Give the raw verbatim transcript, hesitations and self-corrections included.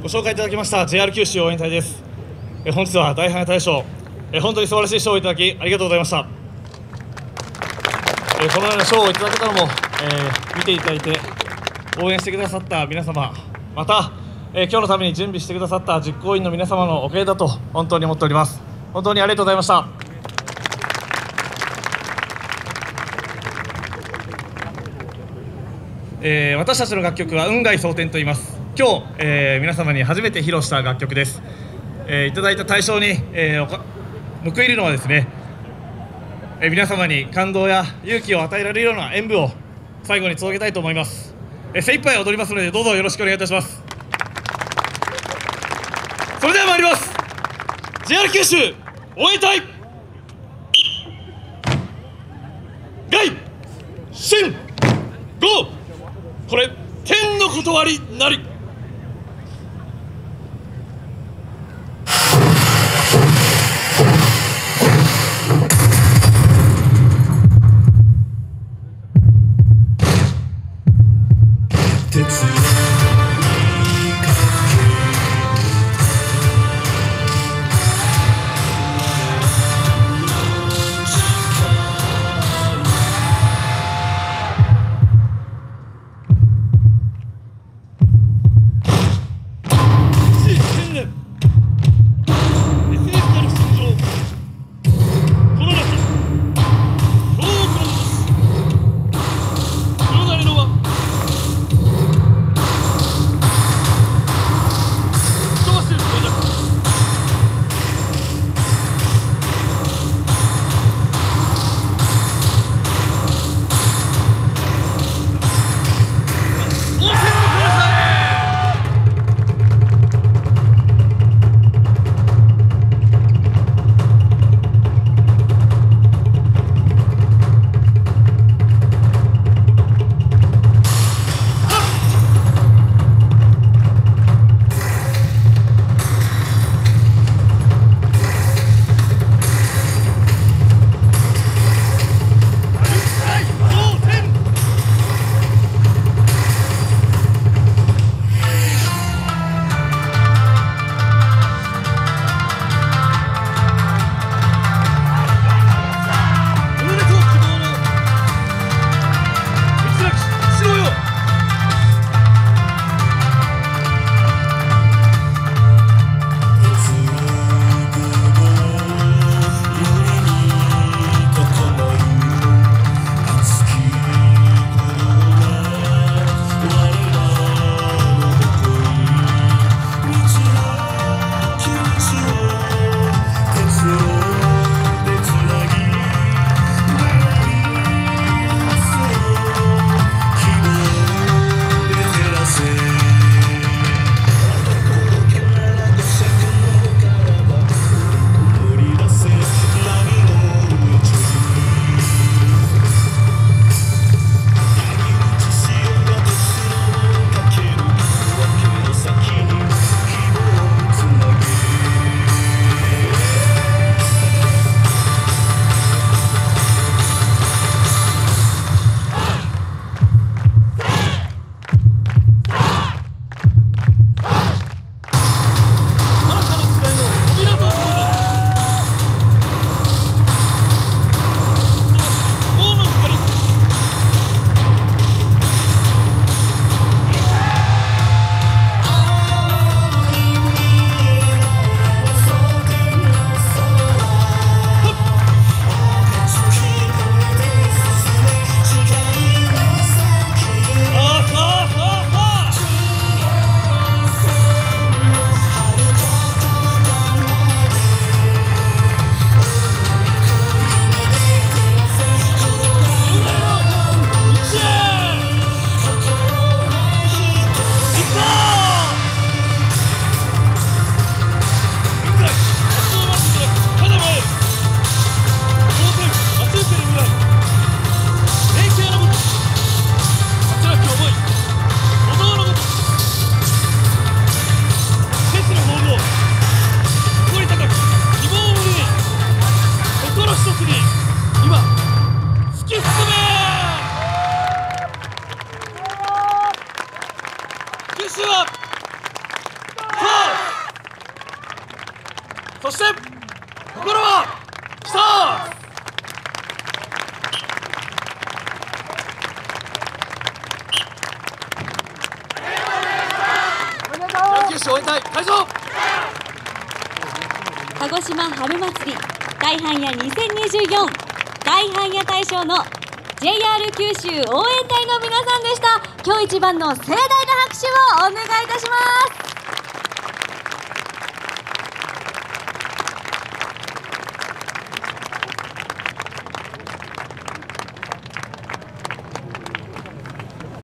ご紹介いただきました ジェイアール 九州応援隊です。え本日は大花大賞、え本当に素晴らしい賞をいただきありがとうございました。えこのような賞をいただけたのも、えー、見ていただいて応援してくださった皆様、また、えー、今日のために準備してくださった実行委員の皆様のおかげだと本当に思っております。本当にありがとうございました。えー、私たちの楽曲は雲外蒼天と言います。今日、えー、皆様に初めて披露した楽曲です。えー、いただいた大賞に、えー、報いるのはですね、えー、皆様に感動や勇気を与えられるような演舞を最後に届けたいと思います。えー、精一杯踊りますのでどうぞよろしくお願いいたします。それでは参ります。 ジェイアール 九州応援隊外進ゴー。これ天の断りなり。 そしてここからはきた野球史を終えたい会場。 鹿児島春祭り大般若にせんにじゅうよん大般若大賞の ジェイアール 九州応援隊の皆さんでした。今日一番の盛大な拍手をお願いいたします。